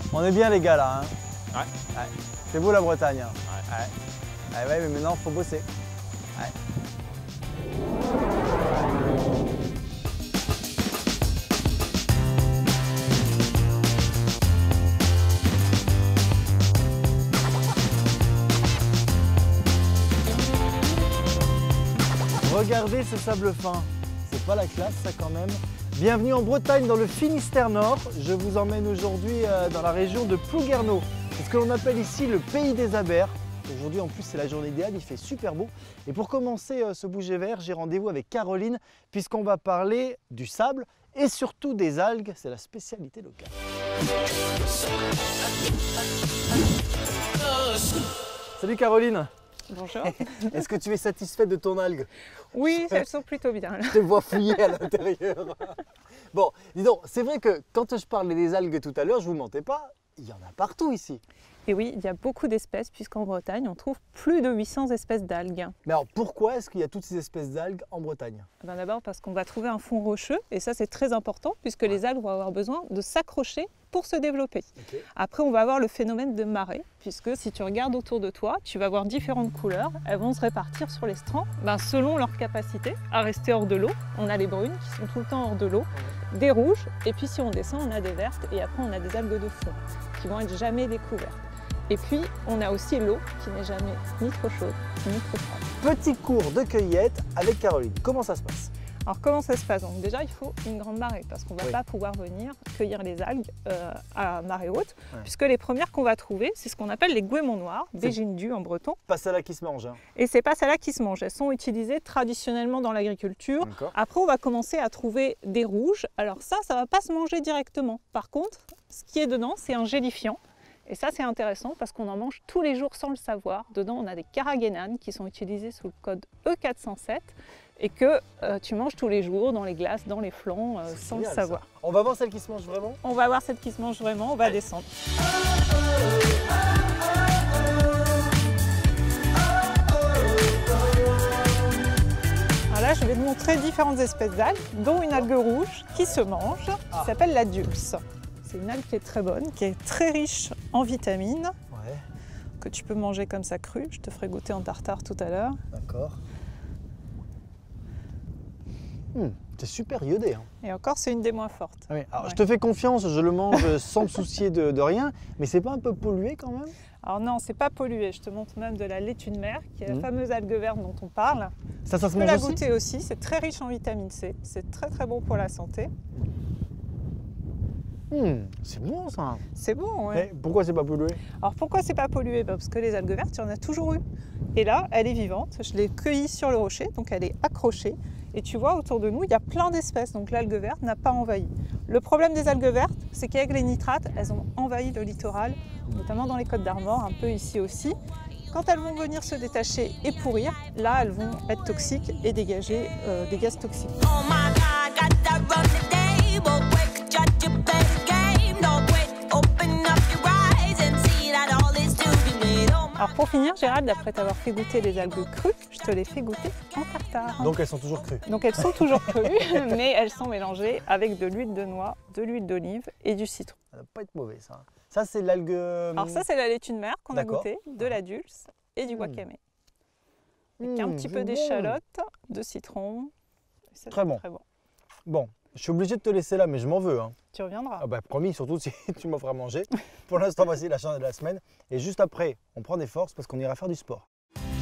On est bien les gars là. Hein. Ouais. C'est beau la Bretagne. Hein. Ouais. Ouais, mais maintenant faut bosser. Ouais. Regardez ce sable fin. C'est pas la classe ça quand même. Bienvenue en Bretagne dans le Finistère Nord. Je vous emmène aujourd'hui dans la région de Plouguerneau. C'est ce que l'on appelle ici le pays des abers. Aujourd'hui en plus c'est la journée idéale, il fait super beau. Et pour commencer ce bouger vert, j'ai rendez-vous avec Caroline puisqu'on va parler du sable et surtout des algues. C'est la spécialité locale. Salut Caroline. Bonjour. Est-ce que tu es satisfaite de ton algue? Oui, elles sont plutôt bien. Je te vois fouiller à l'intérieur. Bon, dis donc, c'est vrai que quand je parlais des algues tout à l'heure, je ne vous mentais pas, il y en a partout ici. Et oui, il y a beaucoup d'espèces puisqu'en Bretagne, on trouve plus de 800 espèces d'algues. Mais alors pourquoi est-ce qu'il y a toutes ces espèces d'algues en Bretagne? D'abord parce qu'on va trouver un fond rocheux et ça c'est très important puisque les algues vont avoir besoin de s'accrocher pour se développer. Okay. Après, on va avoir le phénomène de marée, puisque si tu regardes autour de toi, tu vas voir différentes couleurs. Elles vont se répartir sur les strands selon leur capacité à rester hors de l'eau. On a les brunes qui sont tout le temps hors de l'eau, des rouges, et puis si on descend, on a des vertes, et après on a des algues de fond qui vont être jamais découvertes. Et puis, on a aussi l'eau qui n'est jamais ni trop chaude, ni trop froide. Petit cours de cueillette avec Caroline. Comment ça se passe? Alors comment ça se passe? Donc déjà il faut une grande marée parce qu'on ne va Oui. pas pouvoir venir cueillir les algues à marée haute puisque les premières qu'on va trouver c'est ce qu'on appelle les goémons noirs, des gindus en breton. Pas celle-là qui se mange. Hein. Et c'est pas celles-là qui se mangent, elles sont utilisées traditionnellement dans l'agriculture. Après on va commencer à trouver des rouges, alors ça va pas se manger directement. Par contre ce qui est dedans c'est un gélifiant. Et ça, c'est intéressant parce qu'on en mange tous les jours sans le savoir. Dedans, on a des carragénanes qui sont utilisées sous le code E407 et que tu manges tous les jours dans les glaces, dans les flancs, sans génial, le savoir. Ça. On va voir celle qui se mange vraiment? On va voir celle qui se mange vraiment, on va descendre. Alors là, je vais te montrer différentes espèces d'algues, dont une algue rouge qui se mange, qui s'appelle la dulce. C'est une algue qui est très bonne, qui est très riche en vitamines, que tu peux manger comme ça cru. Je te ferai goûter en tartare tout à l'heure. D'accord. C'est super iodé. Hein. Et encore, c'est une des moins fortes. Ah oui. Alors, je te fais confiance, je le mange sans me soucier de rien, mais c'est pas un peu pollué quand même? Alors non, c'est pas pollué. Je te montre même de la laitue de mer, qui est la fameuse algue verte dont on parle. Ça se mange aussi? Tu peux la goûter aussi. C'est très riche en vitamine C. C'est très très bon pour la santé. C'est bon ça. C'est bon, oui. Mais pourquoi c'est pas pollué? Alors pourquoi c'est pas pollué? Parce que les algues vertes, il y en a toujours eu. Et là, elle est vivante. Je l'ai cueillie sur le rocher, donc elle est accrochée. Et tu vois, autour de nous, il y a plein d'espèces. Donc l'algue verte n'a pas envahi. Le problème des algues vertes, c'est qu'avec les nitrates, elles ont envahi le littoral, notamment dans les Côtes d'Armor, un peu ici aussi. Quand elles vont venir se détacher et pourrir, là, elles vont être toxiques et dégager des gaz toxiques. Alors pour finir, Gérald, après t'avoir fait goûter les algues crues, je te les fais goûter en tartare. Donc elles sont toujours crues? Donc elles sont toujours crues, mais elles sont mélangées avec de l'huile de noix, de l'huile d'olive et du citron. Ça ne va pas être mauvais ça. Ça c'est l'algue... Alors ça c'est la laitue de mer qu'on a goûté, de la dulce et du wakame. Avec un petit peu d'échalote, de citron. Très bon. Très bon. Bon, je suis obligé de te laisser là, mais je m'en veux. Hein. Tu reviendras. Ah bah, promis, surtout si tu m'offres à manger. Pour l'instant, voici la journée de la semaine. Et juste après, on prend des forces parce qu'on ira faire du sport.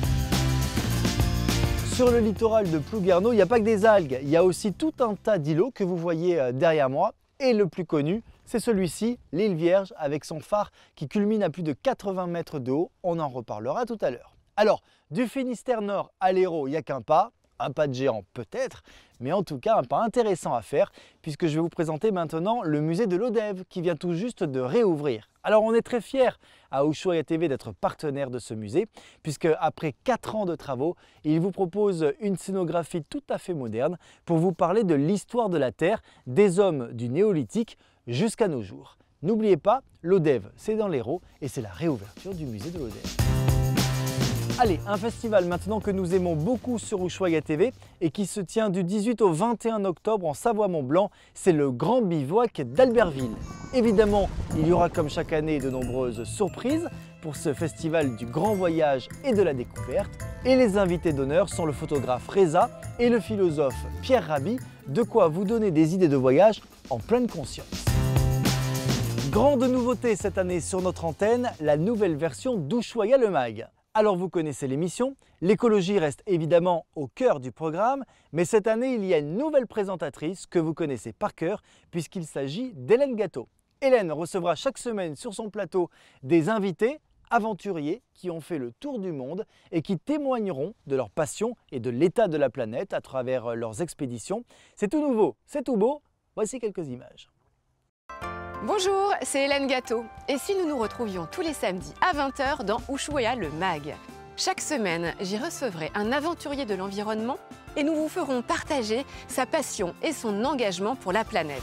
Sur le littoral de Plouguerneau, il n'y a pas que des algues. Il y a aussi tout un tas d'îlots que vous voyez derrière moi. Et le plus connu, c'est celui-ci, l'île Vierge, avec son phare qui culmine à plus de 80 mètres de haut. On en reparlera tout à l'heure. Alors, du Finistère Nord à l'Hérault, il n'y a qu'un pas de géant peut-être, mais en tout cas un pas intéressant à faire puisque je vais vous présenter maintenant le musée de l'Odève qui vient tout juste de réouvrir. Alors on est très fiers à Ushuaïa TV d'être partenaire de ce musée puisque après 4 ans de travaux, il vous propose une scénographie tout à fait moderne pour vous parler de l'histoire de la Terre, des hommes du néolithique jusqu'à nos jours. N'oubliez pas, l'Odève c'est dans l'Hérault et c'est la réouverture du musée de l'Odève. Allez, un festival maintenant que nous aimons beaucoup sur Ushuaïa TV et qui se tient du 18 au 21 octobre en Savoie-Mont-Blanc, c'est le Grand Bivouac d'Albertville. Évidemment, il y aura comme chaque année de nombreuses surprises pour ce festival du grand voyage et de la découverte. Et les invités d'honneur sont le photographe Reza et le philosophe Pierre Rabhi, de quoi vous donner des idées de voyage en pleine conscience. Grande nouveauté cette année sur notre antenne, la nouvelle version d'Ushuaïa le Mag. Alors vous connaissez l'émission, l'écologie reste évidemment au cœur du programme, mais cette année il y a une nouvelle présentatrice que vous connaissez par cœur puisqu'il s'agit d'Hélène Gâteau. Hélène recevra chaque semaine sur son plateau des invités aventuriers qui ont fait le tour du monde et qui témoigneront de leur passion et de l'état de la planète à travers leurs expéditions. C'est tout nouveau, c'est tout beau, voici quelques images. Bonjour, c'est Hélène Gâteau. Et si nous nous retrouvions tous les samedis à 20 h dans Ushuaïa le Mag? Chaque semaine, j'y recevrai un aventurier de l'environnement et nous vous ferons partager sa passion et son engagement pour la planète.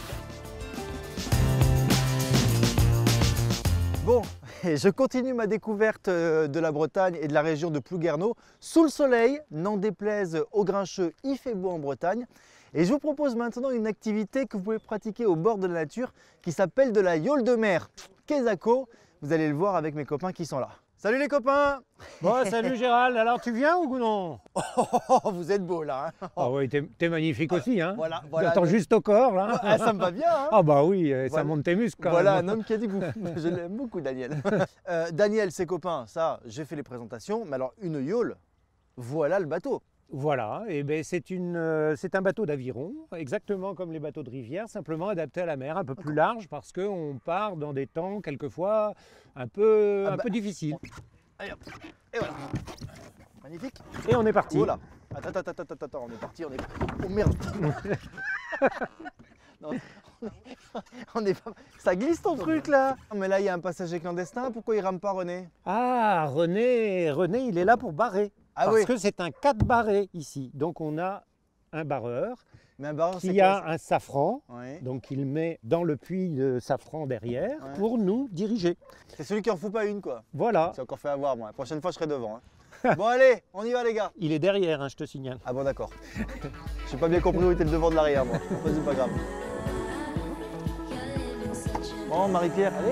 Bon, et je continue ma découverte de la Bretagne et de la région de Plouguerneau sous le soleil, n'en déplaise aux grincheux, il fait beau en Bretagne. Et je vous propose maintenant une activité que vous pouvez pratiquer au bord de la nature qui s'appelle de la yole de mer. Kezako, vous allez le voir avec mes copains qui sont là. Salut les copains! Bon, salut Gérald, alors tu viens ou non? Vous êtes beaux là. Hein. Ah oui, t'es magnifique aussi, hein? Voilà, Attends juste au corps là. Ah, ça me va bien. Hein. Ah bah oui, ça monte tes muscles quand voilà même. Un homme qui a dit goût. Je l'aime beaucoup, Daniel. Daniel, ses copains, ça, j'ai fait les présentations. Mais alors, une yole, voilà le bateau. Voilà, et ben c'est un bateau d'aviron, exactement comme les bateaux de rivière, simplement adapté à la mer, un peu plus large parce qu'on part dans des temps quelquefois un peu difficiles. Allez hop, et voilà. Magnifique. Et on est parti. Voilà. Attends, on est parti, Oh merde. Non, on est pas... Ça glisse ton truc là. Mais là il y a un passager clandestin, pourquoi il rame pas René? Ah, René, il est là pour barrer. Ah parce oui. que c'est un 4 barré ici. Donc on a un barreur Mais un barreur, qui a un safran. Ouais. Donc il met dans le puits de safran derrière pour nous diriger. C'est celui qui en fout pas une quoi. Voilà. C'est encore fait avoir moi. La prochaine fois je serai devant. Hein. Bon allez, on y va les gars. Il est derrière, hein, je te signale. Ah bon d'accord. J'ai pas bien compris où était le devant de l'arrière moi. C'est pas grave. Bon Marie-Pierre, allez.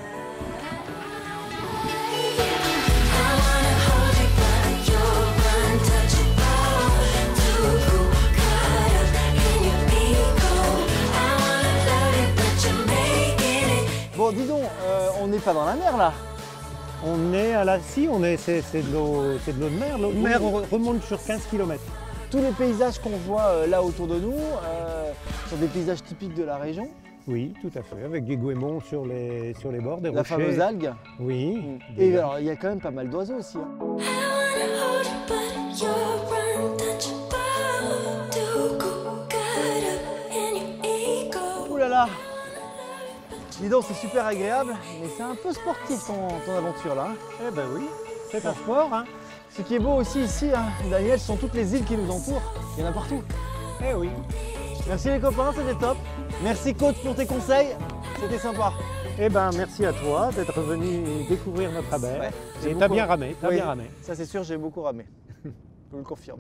Bon dis donc, on n'est pas dans la mer là. On est à la scie, c'est de l'eau de mer. L'eau de mer remonte sur 15 km. Tous les paysages qu'on voit là autour de nous sont des paysages typiques de la région. Oui, tout à fait, avec des goémons sur les bords, des rochers. La fameuse algue. Oui. Et alors, il y a quand même pas mal d'oiseaux aussi. Hein. Ouh là là! Dis donc, c'est super agréable, mais c'est un peu sportif ton aventure là. Hein. Eh ben oui, c'est un sport. Hein. Ce qui est beau aussi ici, hein, Daniel, ce sont toutes les îles qui nous entourent. Il y en a partout. Eh oui. Merci les copains, c'était top. Merci coach pour tes conseils, c'était sympa. Eh ben merci à toi d'être venu découvrir notre abbaye. Ouais, et t'as bien ramé, bien ramé. Ça c'est sûr, j'ai beaucoup ramé. Je vous le confirme.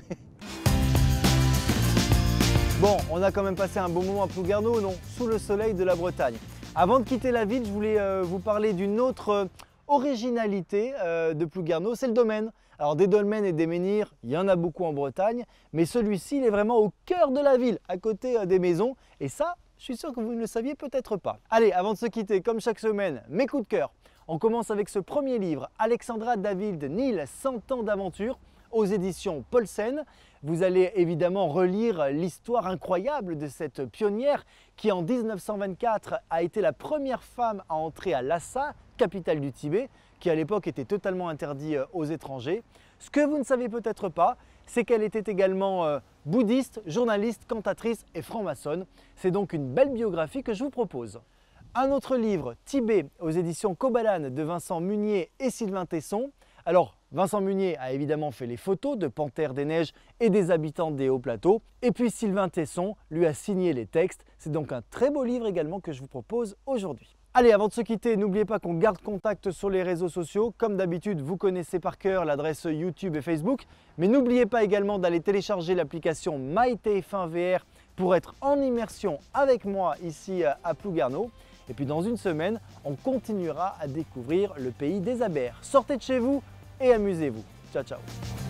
Bon, on a quand même passé un bon moment à Plouguerneau, non? Sous le soleil de la Bretagne. Avant de quitter la ville, je voulais vous parler d'une autre originalité de Plouguerneau, c'est le domaine. Alors des dolmens et des menhirs, il y en a beaucoup en Bretagne, mais celui-ci, il est vraiment au cœur de la ville, à côté des maisons. Et ça, je suis sûr que vous ne le saviez peut-être pas. Allez, avant de se quitter, comme chaque semaine, mes coups de cœur. On commence avec ce premier livre, Alexandra David Neal, 100 ans d'aventure, aux éditions Paulsen. Vous allez évidemment relire l'histoire incroyable de cette pionnière qui en 1924 a été la première femme à entrer à Lhasa, capitale du Tibet, qui à l'époque était totalement interdit aux étrangers. Ce que vous ne savez peut-être pas, c'est qu'elle était également bouddhiste, journaliste, cantatrice et franc-maçonne. C'est donc une belle biographie que je vous propose. Un autre livre, Tibet, aux éditions Kobalan de Vincent Munier et Sylvain Tesson. Alors, Vincent Munier a évidemment fait les photos de Panthère des Neiges et des habitants des hauts plateaux. Et puis Sylvain Tesson lui a signé les textes. C'est donc un très beau livre également que je vous propose aujourd'hui. Allez, avant de se quitter, n'oubliez pas qu'on garde contact sur les réseaux sociaux. Comme d'habitude, vous connaissez par cœur l'adresse YouTube et Facebook. Mais n'oubliez pas également d'aller télécharger l'application MyTF1 VR pour être en immersion avec moi ici à Plouguerneau. Et puis dans une semaine, on continuera à découvrir le pays des abers. Sortez de chez vous et amusez-vous. Ciao, ciao.